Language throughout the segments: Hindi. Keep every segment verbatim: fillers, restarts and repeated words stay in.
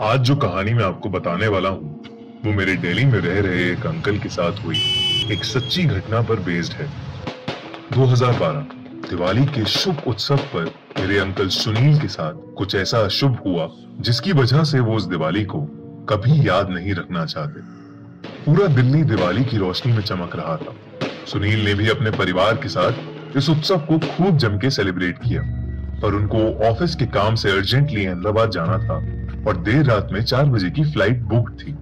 आज जो कहानी मैं आपको बताने वाला हूँ वो मेरे दिल्ली में रह रहे एक अंकल के साथ हुई एक सच्ची घटना पर बेस्ड है। दो हज़ार बारह दिवाली के शुभ उत्सव पर मेरे अंकल सुनील के साथ कुछ ऐसा अशुभ हुआ जिसकी वजह से वो उस दिवाली को कभी याद नहीं रखना चाहते। पूरा दिल्ली दिवाली की रोशनी में चमक रहा था। सुनील ने भी अपने परिवार के साथ इस उत्सव को खूब जम के सेलिब्रेट किया, पर उनको ऑफिस के काम से अर्जेंटली अहमदाबाद जाना था और देर रात में चार बजे की फ्लाइट बुक थी।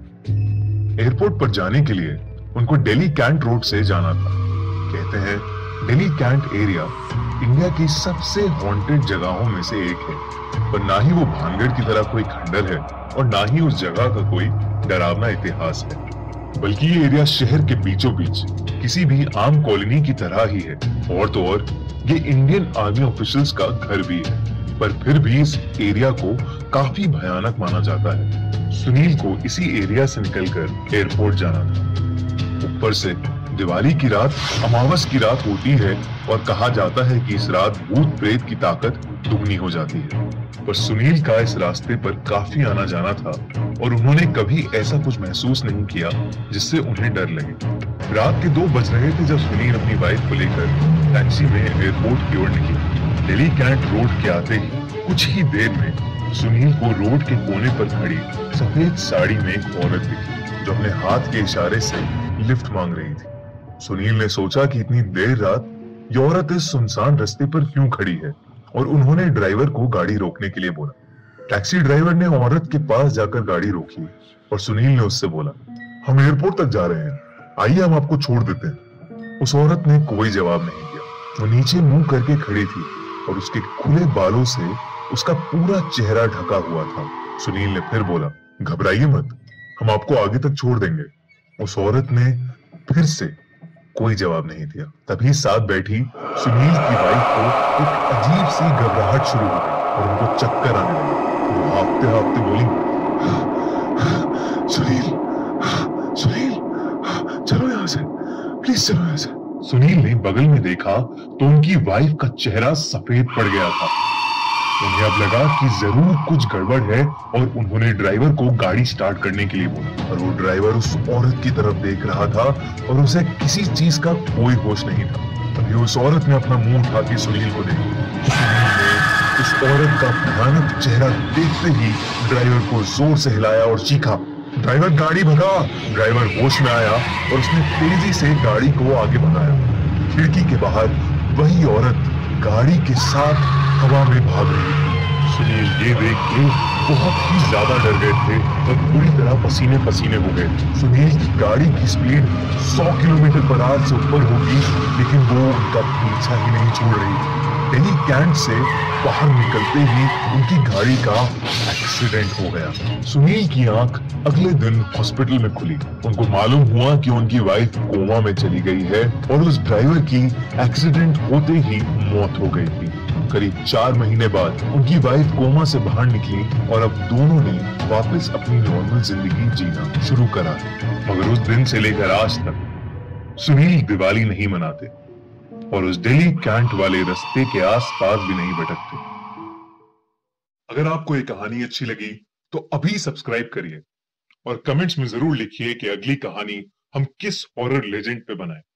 एयरपोर्ट पर जाने के लिए उनको दिल्ली कैंट रोड से जाना था। कहते हैं दिल्ली कैंट एरिया इंडिया की सबसे हॉन्टेड जगहों में से एक है, पर ना ही वो भानगढ़ की तरह कोई खंडर है और ना ही उस जगह का कोई डरावना इतिहास है, बल्कि ये एरिया शहर के बीचों बीच किसी भी आम कॉलोनी की तरह ही है। और तो और ये इंडियन आर्मी ऑफिशियल्स का घर भी है, पर फिर भी इस एरिया को काफी भयानक माना जाता है। सुनील को इसी एरिया से निकलकर एयरपोर्ट जाना था। ऊपर से दिवाली की रात अमावस की रात होती है और कहा जाता है कि इस रात भूत प्रेत की ताकत दुगनी हो जाती है। पर सुनील का इस रास्ते पर काफी आना जाना था और उन्होंने कभी ऐसा कुछ महसूस नहीं किया जिससे उन्हें डर लगे। रात के दो बज रहे थे जब सुनील अपनी बाइक को लेकर टैक्सी में एयरपोर्ट की ओर निकले। दिल्ली कैंट रोड के आते ही कुछ ही देर में सुनील को रोड के कोने पर खड़ी सफेद साड़ी में एक औरत दिखी जो अपने हाथ के इशारे से लिफ्ट मांग रही थी। सुनील ने सोचा कि इतनी देर रात ये औरत इस सुनसान रास्ते पर क्यों खड़ी है और उन्होंने ड्राइवर को गाड़ी रोकने के लिए बोला। टैक्सी ड्राइवर ने औरत के पास जाकर गाड़ी रोकी और सुनील ने उससे बोला, हम एयरपोर्ट तक जा रहे हैं, आइए हम आपको छोड़ देते हैं। उस औरत ने कोई जवाब नहीं दिया। वो नीचे मुंह करके खड़ी थी और उसके खुले बालों से उसका पूरा चेहरा ढका हुआ था। सुनील ने फिर बोला, घबराइए मत, हम आपको आगे तक छोड़ देंगे। उस औरत ने फिर से कोई जवाब नहीं दिया। तभी साथ बैठी सुनील की वाइफ को एक अजीब सी घबराहट शुरू हो गई और उनको चक्कर आने लगे। वो हाँफते हाँफते बोली, सुनील सुनील चलो यहाँ से, प्लीज चलो यहाँ से। सुनील ने बगल में देखा तो उनकी वाइफ का चेहरा सफेद पड़ गया था। उन्हें अब लगा कि जरूर कुछ गड़बड़ है और उन्होंने ड्राइवर को गाड़ी स्टार्ट करने के लिए बोला, और वो ड्राइवर उस औरत की तरफ देख रहा था और उसे किसी चीज का कोई होश नहीं था। तभी उस औरत ने अपना मुंह उठा के सुनील को देखा। सुनील ने उस औरत का भयानक चेहरा देखते ही ड्राइवर को जोर से हिलाया और चीखा, ड्राइवर गाड़ी भगा। ड्राइवर होश में आया और उसने तेजी से गाड़ी को आगे भगाया। खिड़की के बाहर वही औरत गाड़ी के साथ हवा में भाग रही थी। सुनील ये देख के बहुत ही ज्यादा डर गए थे और पूरी तरह पसीने पसीने हो गए। सुनील की गाड़ी की स्पीड सौ किलोमीटर पर आवर से ऊपर होगी, लेकिन वो उनका पीछा ही नहीं छोड़ रही थी। दिल्ली कैंट से बाहर निकलते ही उनकी गाड़ी का एक्सीडेंट हो गया। सुनील की आंख अगले दिन हॉस्पिटल में खुली। उनको मालूम हुआ कि उनकी वाइफ कोमा में चली गई है और उस ड्राइवर की एक्सीडेंट होते ही मौत हो गई थी। करीब चार महीने बाद उनकी वाइफ कोमा से बाहर निकली और अब दोनों ने वापस अपनी नॉर्मल जिंदगी जीना शुरू करा। मगर उस दिन से लेकर आज तक सुनील दिवाली नहीं मनाते और उस दिल्ली कैंट वाले रास्ते के आसपास भी नहीं भटकते। अगर आपको ये कहानी अच्छी लगी तो अभी सब्सक्राइब करिए और कमेंट्स में जरूर लिखिए कि अगली कहानी हम किस हॉरर लेजेंड पे बनाएं।